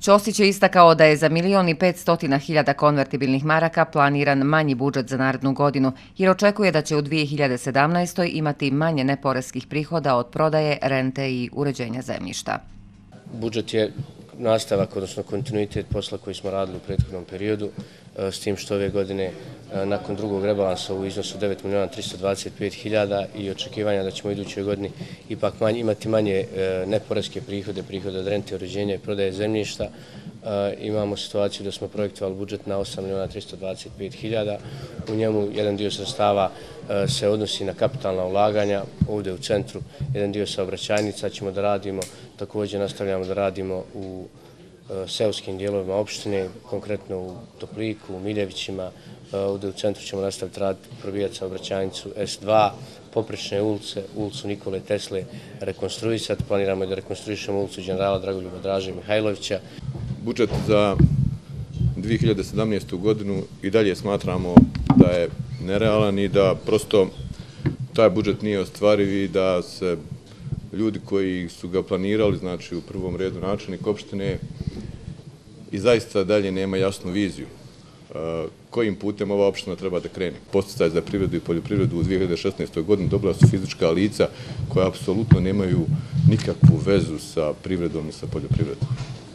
Ćosić je istakao da je za 1.500.000 konvertibilnih maraka planiran manji budžet za narednu godinu, jer očekuje da će u 2017. imati manje neporeskih prihoda od prodaje, rente i uređenja zemljišta. Budžet je nastavak, odnosno kontinuitet posla koji smo radili u prethodnom periodu, s tim što ove godine nakon drugog rebalansa u iznosu 9.325.000 i očekivanja da ćemo u idućoj godini ipak imati manje neporeske prihode od rente, uređenja i prodaje zemljišta. Imamo situaciju da smo projektovali budžet na 8.325.000. U njemu jedan dio sredstava se odnosi na kapitalna ulaganja ovdje u centru, jedan dio saobraćajnica ćemo da radimo, također nastavljamo da radimo u seoskim dijelovima opštine, konkretno u Topliku, u Miljevićima. Ovdje u centru ćemo nastaviti raditi, probijati saobraćajnicu S2, poprečne ulice, ulicu Nikole Tesle rekonstruisati. Planiramo da rekonstruišemo ulicu generala Dragoljuba Draže Mihajlovića. Budžet za 2017. godinu i dalje smatramo da je nerealan i da prosto taj budžet nije ostvariv i da se ljudi koji su ga planirali, znači u prvom redu načelnik opštine, i zaista dalje nema jasnu viziju kojim putem ova opština treba da krene. Podsticaj za privredu i poljoprivredu u 2016. godini dobila su fizička lica koja apsolutno nemaju nikakvu vezu sa privredom i sa poljoprivredom.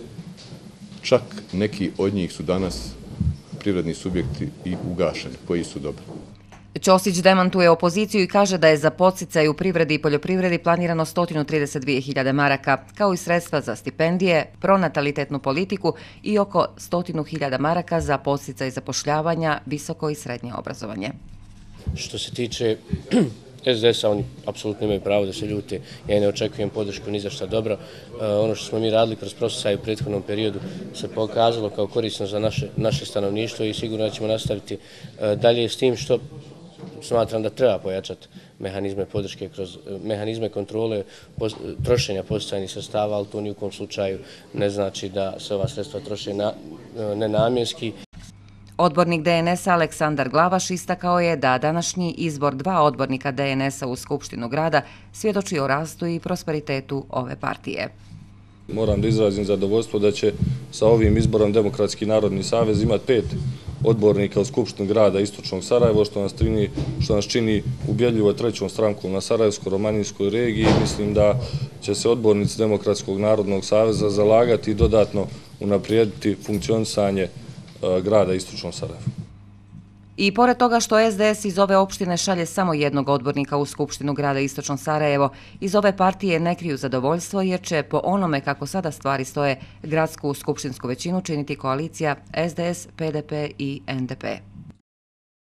Čak neki od njih su danas privredni subjekti i ugašeni, koji su dobri. Ćosić demantuje opoziciju i kaže da je za podsticaj u privredi i poljoprivredi planirano 132.000 maraka, kao i sredstva za stipendije, pronatalitetnu politiku i oko 100.000 maraka za podsticaj zapošljavanja, visoko i srednje obrazovanje. Što se tiče SDS-a, oni apsolutno imaju pravo da se ljute. Ja ne očekujem podršku ni za šta dobro. Ono što smo mi radili kroz prosjecaj u prethodnom periodu se pokazalo kao korisno za naše stanovništvo i sigurno ćemo nastaviti dalje s tim što smatram da treba pojačati mehanizme podrške kroz mehanizme kontrole trošenja podsticajnih sredstava, ali to ni u kom slučaju ne znači da se ova sredstva troše nenamjenski. Odbornik DNS-a Aleksandar Glavaš istakao je da današnji izbor 2 odbornika DNS-a u Skupštinu grada svjedoči o rastu i prosperitetu ove partije. Moram da izrazim zadovoljstvo da će sa ovim izborom Demokratski narodni savez imati 5 odbornika u Skupštinu grada Istočnog Sarajeva, što nas čini ubjedljivo 3. strankom na Sarajevsko-romanijskoj regiji. Mislim da će se odbornici Demokratskog narodnog saveza zalagati i dodatno unaprijediti funkcionisanje grada Istočnog Sarajeva. I pored toga što SDS iz ove opštine šalje samo jednog odbornika u Skupštinu grada Istočno Sarajevo, iz ove partije ne kriju zadovoljstvo jer će po onome kako sada stvari stoje gradsku skupštinsku većinu činiti koalicija SDS, PDP i NDP.